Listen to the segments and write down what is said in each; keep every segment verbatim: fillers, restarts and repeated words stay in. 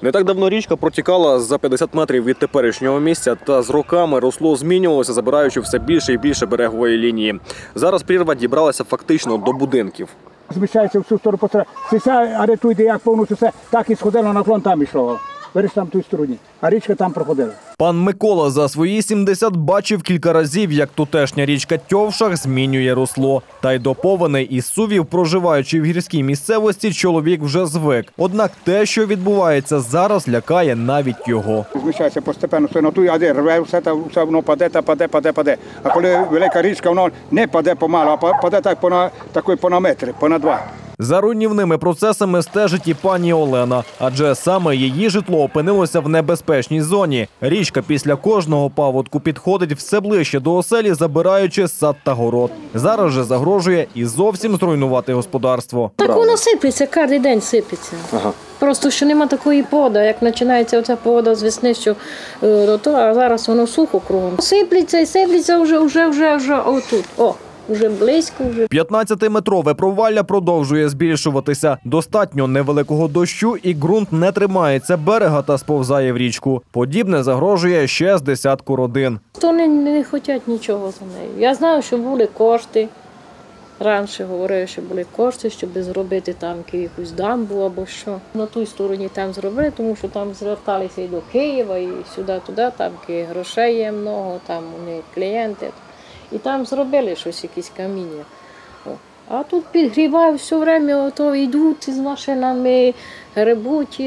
Не так давно річка протікала за п'ятдесят метрів від теперішнього місця та з роками русло змінювалося, забираючи все більше і більше берегової лінії. Зараз прірва дібралася фактично до будинків. Зміщається в цю сторону, це арету йде як повністю все, так і сходило на клон, там йшло. Береш там ту стороні, а річка там проходила. Пан Микола за свої сімдесят бачив кілька разів, як тутешня річка Тьовшах змінює русло. Та й до повеней із сувів, проживаючи в гірській місцевості, чоловік вже звик. Однак те, що відбувається зараз, лякає навіть його. Зміщається постепенно, все на ту, а де рве, все, все воно паде, та паде, паде, паде. А коли велика річка, воно не паде помалу, а паде так понад, такий понад метри, понад два. За руйнівними процесами стежить і пані Олена, адже саме її житло опинилося в небезпечній зоні. Річка після кожного паводку підходить все ближче до оселі, забираючи сад та город. Зараз же загрожує і зовсім зруйнувати господарство. Так воно сиплеться, кожен день сиплеться. Ага. Просто що нема такої поди, як починається оця погода з весни, що е, то, а зараз воно сухо кругом. Сиплеться і сиплеться вже, вже, вже, вже отут. О. Уже близько. Вже. п'ятнадцятиметрове провалля продовжує збільшуватися. Достатньо невеликого дощу і ґрунт не тримається берега та сповзає в річку. Подібне загрожує ще з десятку родин. Вони не хочуть нічого за нею. Я знаю, що були кошти. Раніше говорили, що були кошти, щоб зробити там якусь дамбу або що. На той стороні там зробили, тому що там зверталися і до Києва, і сюди-туди, там грошей є много, там вони клієнти. І там зробили щось, якісь каміння. А тут підгрівають все время, то йдуть з машинами, гребуть,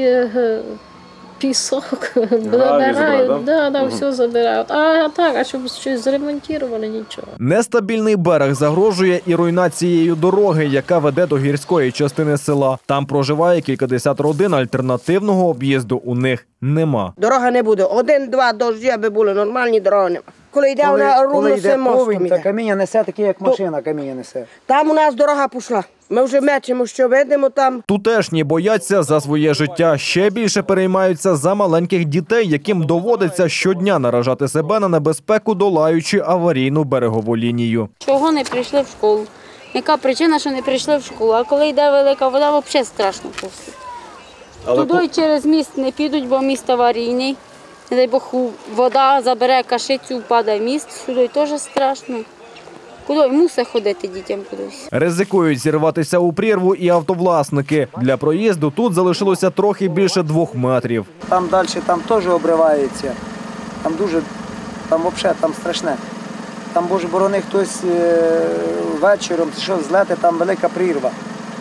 пісок, забирають, да, да, все забирають. А так, а щоб щось зремонтували, нічого. Нестабільний берег загрожує і руйнацією дороги, яка веде до гірської частини села. Там проживає кількадесят родин, альтернативного об'їзду у них нема. Дорога не буде. Один-два дощі, аби були нормальні, дороги нема. Коли йде вона ровно цим мостом йде. Каміння несе таке, як машина каміння несе. Там у нас дорога пішла. Ми вже мечемо, що видимо там. Тутешні бояться за своє життя. Ще більше переймаються за маленьких дітей, яким доводиться щодня наражати себе на небезпеку, долаючи аварійну берегову лінію. Чого не прийшли в школу? Яка причина, що не прийшли в школу? А коли йде велика вода, взагалі страшно просто. Туди по... через міст не підуть, бо міст аварійний. Не дай Бог, вода забере кашицю, впаде в міст, сюди теж страшно. Куди мусить ходити дітям кудись. Ризикують зірватися у прірву і автовласники. Для проїзду тут залишилося трохи більше двох метрів. Там далі там теж обривається. Там дуже, там взагалі там страшне. Там, боже борони, хтось е, вечором, що злети, там велика прірва.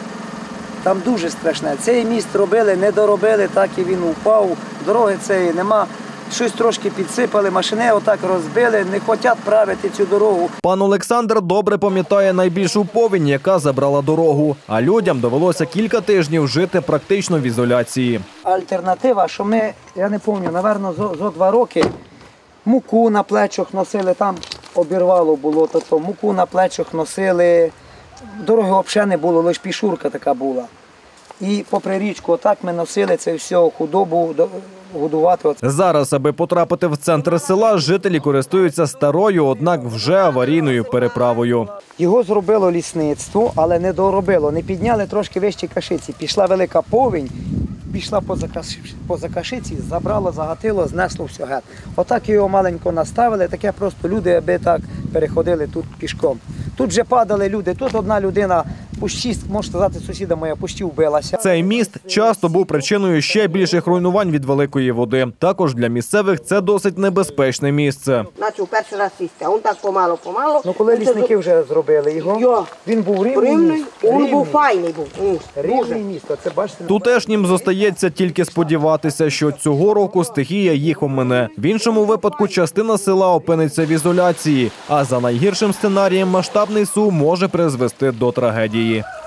Там дуже страшне. Цей міст робили, не доробили, так і він упав. Дороги цієї нема. Щось трошки підсипали, машини отак розбили, не хочуть правити цю дорогу. Пан Олександр добре пам'ятає найбільшу повінь, яка забрала дорогу. А людям довелося кілька тижнів жити практично в ізоляції. Альтернатива, що ми, я не пам'ятаю, напевно, зо, зо два роки муку на плечах носили, там обірвало було, то, то муку на плечах носили. Дороги взагалі не було, лише пішурка така була. І попри річку отак ми носили це все, худобу годувати. Зараз, аби потрапити в центр села, жителі користуються старою, однак вже аварійною переправою. Його зробило лісництво, але не доробило, не підняли трошки вище Кашиці. Пішла велика повінь, пішла поза Кашиці, забрала, загатило, знесло все геть. Отак його маленько наставили, таке просто люди, аби так переходили тут пішком. Тут вже падали люди, тут одна людина, пущі, можна сказати, сусіда моя, пущі вбилася. Цей міст часто був причиною ще більших руйнувань від великої води. Також для місцевих це досить небезпечне місце. Начав перший раз сісти, а він так помало-помало. Ну коли лісники вже зробили його, Йо. він був рівний міст. Він був файний. був. Рівний міст, це бачите. Тутешнім зостається тільки сподіватися, що цього року стихія їх омине. В іншому випадку частина села опиниться в ізоляції, а за найгіршим сценарієм масштабний сум може призвести до трагедії.